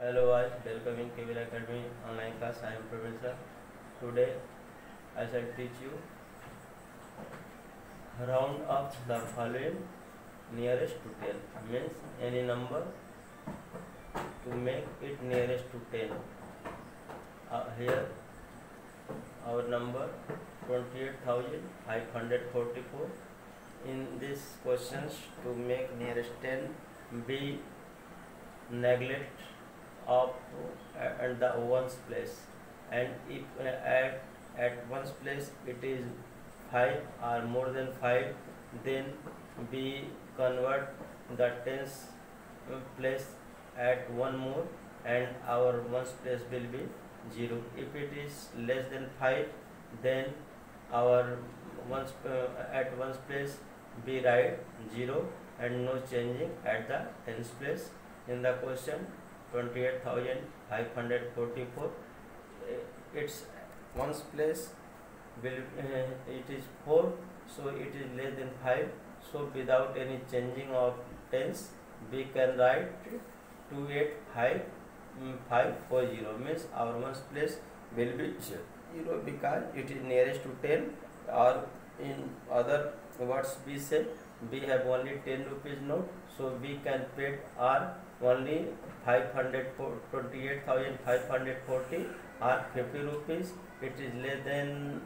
Hello guys, welcome in KVL Academy online class. I am Professor. Today I shall teach you round up the following nearest to 10. Means any number to make it nearest to 10. Here our number 28,544. In this questions to make nearest 10, we neglect of and the ones place, and if at ones place it is 5 or more than 5, then we convert the tens place at one more and our ones place will be 0. If it is less than 5, then our ones at ones place we write 0 and no changing at the tens place. In the question 28,544, its ones place will it is 4, so it is less than 5. So without any changing of tens, we can write 28,540. Means our ones place will be 0 because it is nearest to 10. Or in other words, we say we have only 10 rupees note, so we can pay our only 28,540 or 50 rupees. It is less than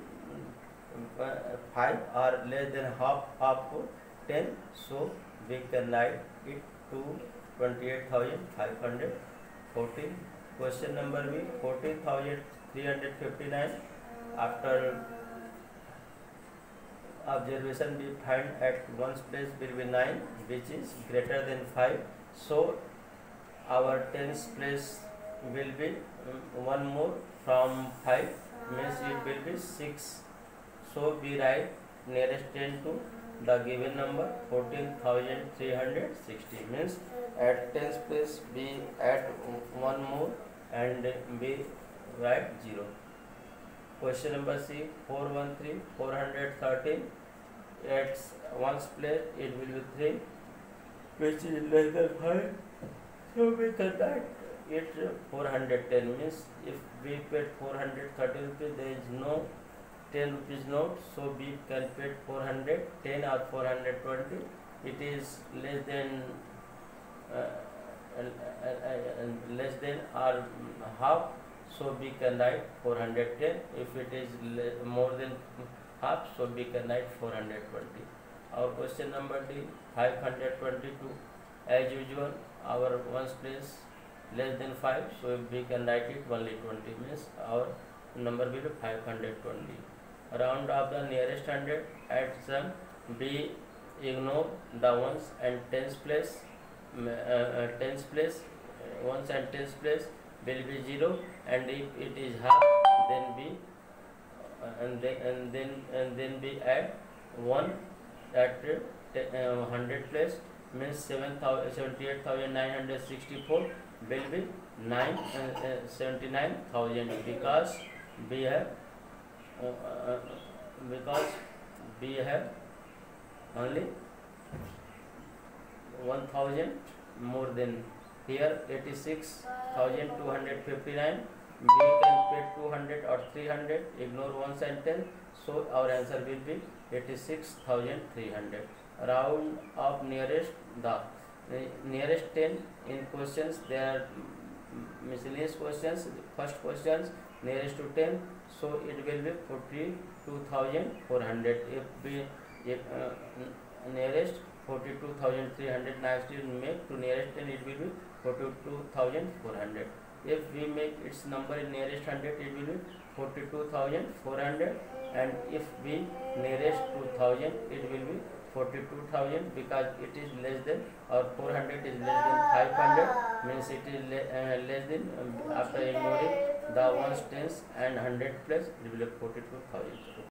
5 or less than half of 10, so we can write it to 28,540. Question number B, 14,359. After observation we find at ones place will be 9, which is greater than 5. So our tens place will be one more from 5, means it will be 6. So we write nearest 10 to the given number 14,360. Means at tens place we add one more and we write 0. Question number C, 413,413. At ones place it will be 3, which is less than 5. So we can write it 410. Means if we paid 430 rupees, there is no 10 rupees note, so we can pay 410 or 420. It is less than or half, so we can write 410. If it is more than half, so we can write 420. Our question number D, 522. As usual, our ones place less than 5, so we can write it only 20. Means our number will be 520. Round of the nearest 100. At some, we ignore the ones and tens place. Tens place, ones and tens place will be 0, and if it is half, then we then we add 1 at 100 place. Means 78,964 will be 79,000 because we have only 1,000 more than here. 86,259. We can pay 200 or 300. Ignore ones and 10. So our answer will be 86,300. Round of nearest the nearest 10. In questions there are miscellaneous questions. First questions nearest to 10, so it will be 42,400. If nearest 42,300, next you make to nearest 10, it will be 42,400. If we make its number in nearest 100, it will be 42,400, and if we nearest 2,000, it will be 42,000 because it is less than, or 400 is less than 500, means it is less than, after ignoring the ones, tens and 100 plus, it will be 42,000.